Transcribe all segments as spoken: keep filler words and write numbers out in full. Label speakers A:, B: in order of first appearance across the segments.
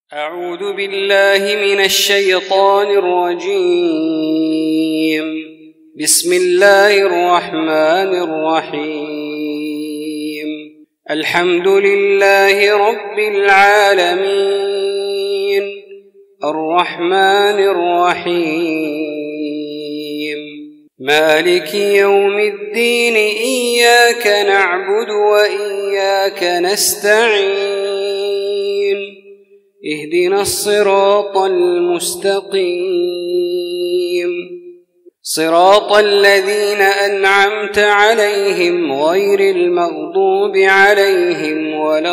A: أعوذ بالله من الشيطان الرجيم. بسم الله الرحمن الرحيم. الحمد لله رب العالمين، الرحمن الرحيم، مالك يوم الدين، إياك نعبد وإياك نستعين، اهدنا الصراط المستقيم، صراط الذين أنعمت عليهم غير المغضوب عليهم ولا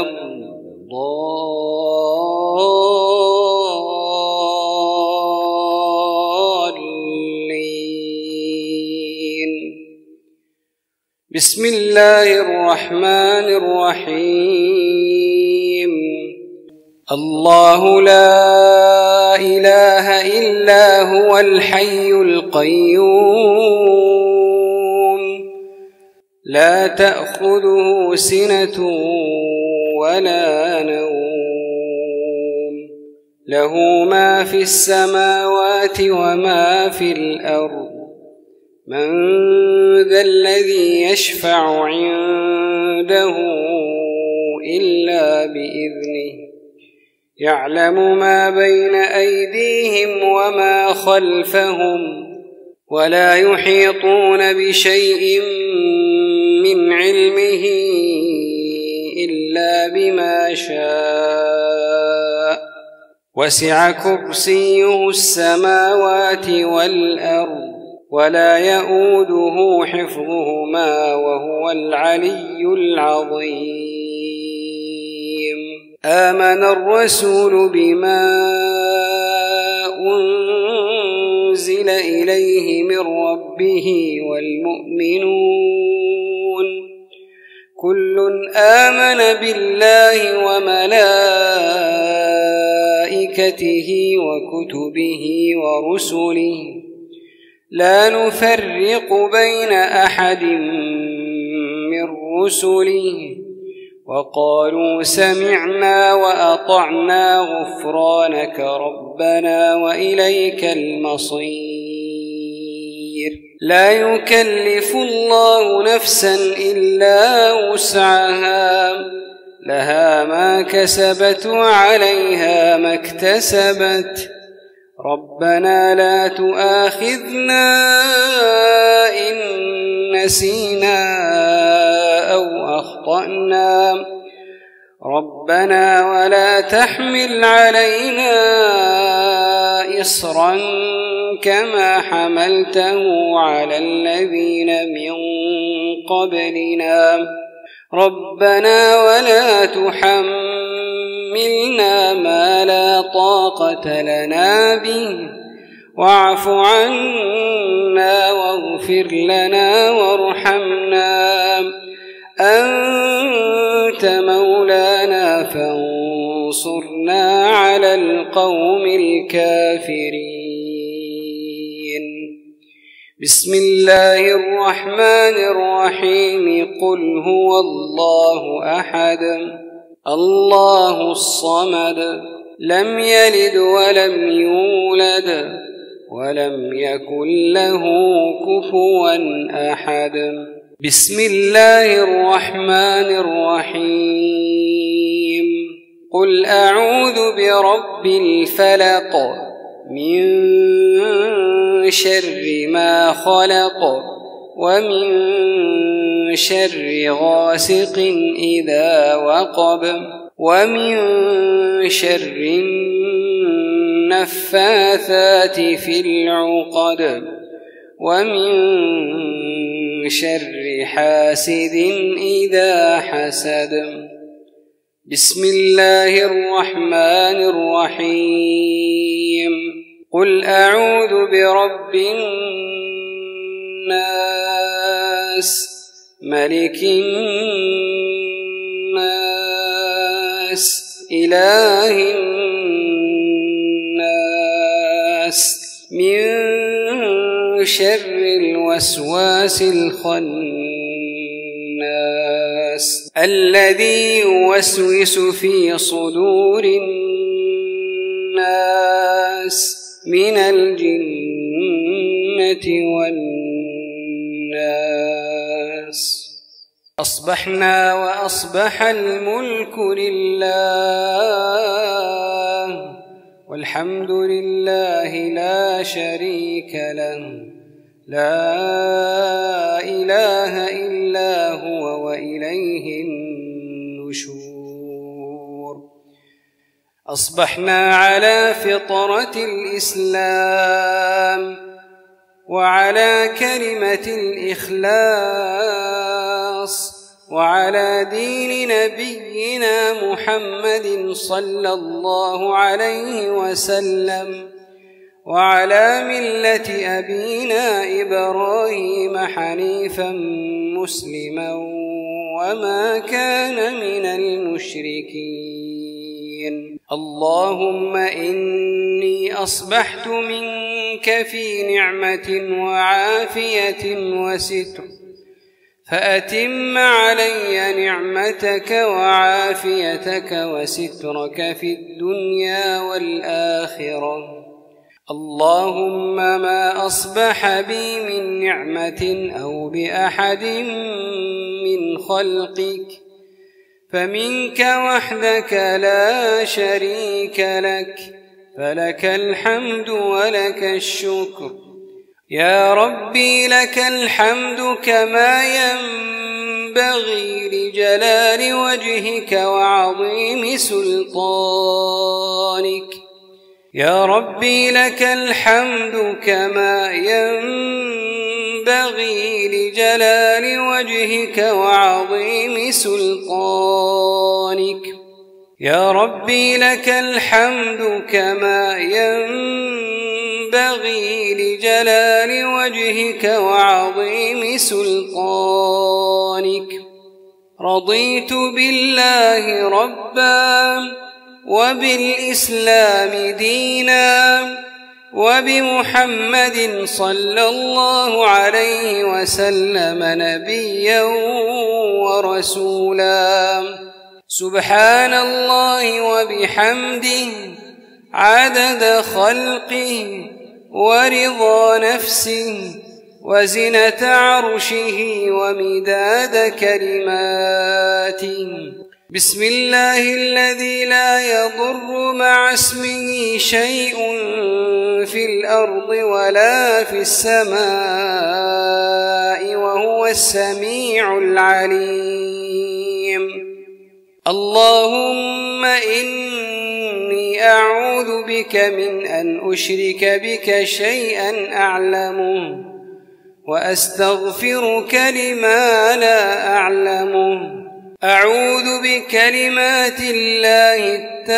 A: الضالين. بسم الله الرحمن الرحيم. الله لا إله إلا هو الحي القيوم، لا تأخذه سنة ولا نوم، له ما في السماوات وما في الأرض. من ذا الذي يشفع عنده إلا بإذنه، يعلم ما بين أيديهم وما خلفهم، ولا يحيطون بشيء من علمه إلا بما شاء، وسع كرسيه السماوات والأرض، ولا يؤوده حفظهما، وهو العلي العظيم. آمن الرسول بما أنزل إليه من ربه والمؤمنون، كل آمن بالله وملائكته وكتبه ورسله، لا نفرق بين أحد من رسله، وقالوا سمعنا وأطعنا غفرانك ربنا وإليك المصير. لا يكلف الله نفسا إلا وسعها، لها ما كسبت وعليها ما اكتسبت. ربنا لا تؤاخذنا إن نسينا أو أخطأنا، ربنا ولا تحمل علينا إصرا كما حملته على الذين من قبلنا، ربنا ولا تحملنا ما لا طاقة لنا به، واعف عنا واغفر لنا وارحمنا، أنت مولانا فانصرنا على القوم الكافرين. بسم الله الرحمن الرحيم. قل هو الله أحد، الله الصمد، لم يلد ولم يولد ولم يكن له كفوا أحد. بسم الله الرحمن الرحيم. قل أعوذ برب الفلق، من شر ما خلق، ومن شر غاسق إذا وقب، ومن شر النفاثات في العقد، ومن شر حاسد إذا حسد. بسم الله الرحمن الرحيم. قل أعوذ برب الناس، ملك الناس، إله الناس، من شر الوسواس الخناس، الذي يوسوس في صدور الناس الناس من الجنة والناس. أصبحنا وأصبح الملك لله والحمد لله لا شريك له، لا إله إلا هو وإليه النشور. أصبحنا على فطرة الإسلام وعلى كلمة الإخلاص وعلى دين نبينا محمد صلى الله عليه وسلم وعلى ملة أبينا إبراهيم حنيفا مسلما وما كان من المشركين. اللهم إني أصبحت منك في نعمة وعافية وستر، فأتم علي نعمتك وعافيتك وسترك في الدنيا والآخرة. اللهم ما أصبح بي من نعمة أو بأحد من خلقك فمنك وحدك لا شريك لك، فلك الحمد ولك الشكر. يا ربي لك الحمد كما ينبغي لجلال وجهك وعظيم سلطانك. يا ربي لك الحمد كما ينبغي لجلال وجهك وعظيم سلطانك. يا ربي لك الحمد كما ينبغي لجلال وجهك وعظيم سلطانك. رضيت بالله ربا وبالإسلام دينا وبمحمد صلى الله عليه وسلم نبيا ورسولا. سبحان الله وبحمده عدد خلقه ورضا نفسه وزنة عرشه ومداد كلماته. بسم الله الذي لا يضر مع اسمه شيء في الأرض ولا في السماء وهو السميع العليم. اللهم إني أعوذ بك من أن أشرك بك شيئا أعلمه وأستغفرك لما لا أعلمه. أعوذ بكلمات الله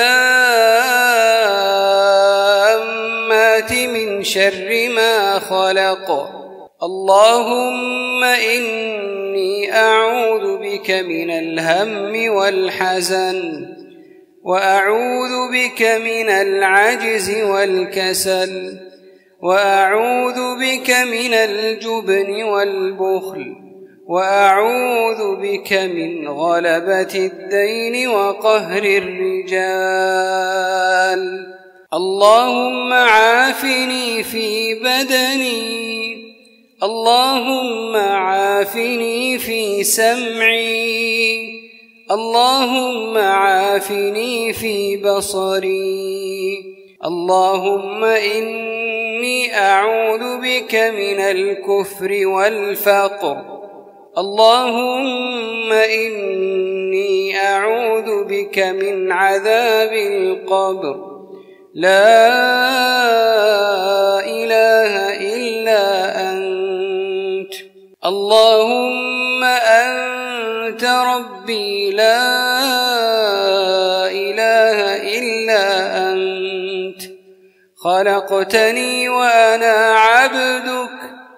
A: التامات من شر ما خلق. اللهم إني أعوذ بك من الهم والحزن وأعوذ بك من العجز والكسل وأعوذ بك من الجبن والبخل وأعوذ بك من غلبة الدين وقهر الرجال. اللهم عافني في بدني، اللهم عافني في سمعي، اللهم عافني في بصري. اللهم إني أعوذ بك من الكفر والفقر. اللهم إني أعوذ بك من عذاب القبر. لا إله إلا أنت. اللهم أنت ربي لا إله إلا أنت. خلقتني وأنا عبدك،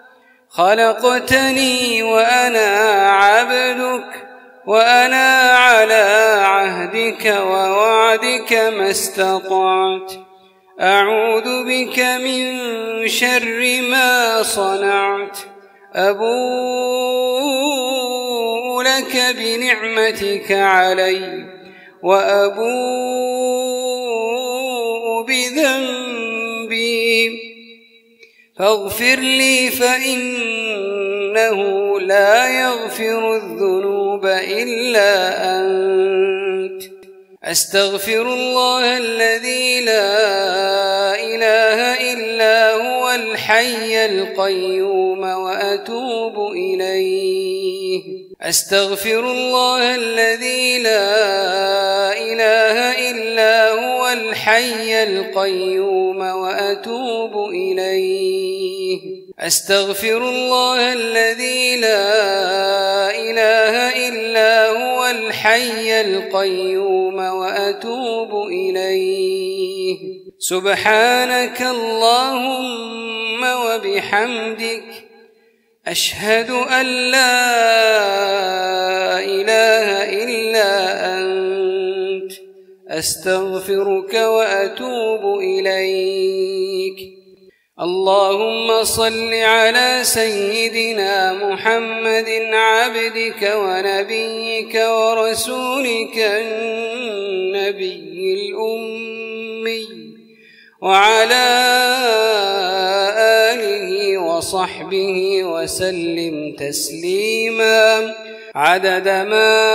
A: خلقتني وأنا عبدك، وأنا على عهدك ووعدك ما استطعت. أعوذ بك من شر ما صنعت. أبوء لك بنعمتك علي وأبوء بذنبي فاغفر لي فإنه لا يغفر الذنوب إلا أنت. أستغفر الله الذي لا إله إلا هو الحي القيوم وأتوب إليه. أستغفر الله الذي لا إله إلا هو الحي القيوم وأتوب إليه. أستغفر الله الذي لا إله إلا هو الحي القيوم وأتوب إليه. سبحانك اللهم وبحمدك أشهد أن لا إله إلا أنت أستغفرك وأتوب إليك. اللهم صل على سيدنا محمد عبدك ونبيك ورسولك النبي الأمي وعلى آله وصحبه وسلم تسليما عدد ما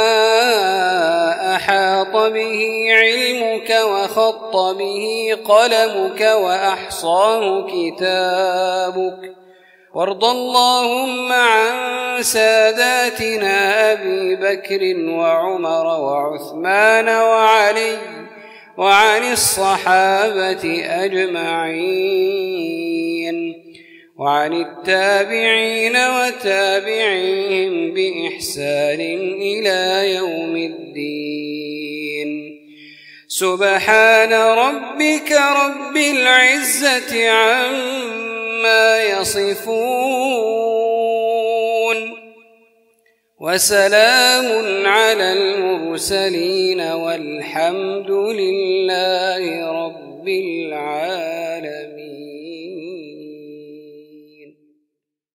A: أحاط به علمك وخط به قلمك وأحصاه كتابك. وارض اللهم عن ساداتنا أبي بكر وعمر وعثمان وعلي وعن الصحابة أجمعين وعن التابعين وتابعيهم بإحسان إلى يوم الدين. سبحان ربك رب العزة عما يصفون وسلام على المرسلين والحمد لله رب العالمين.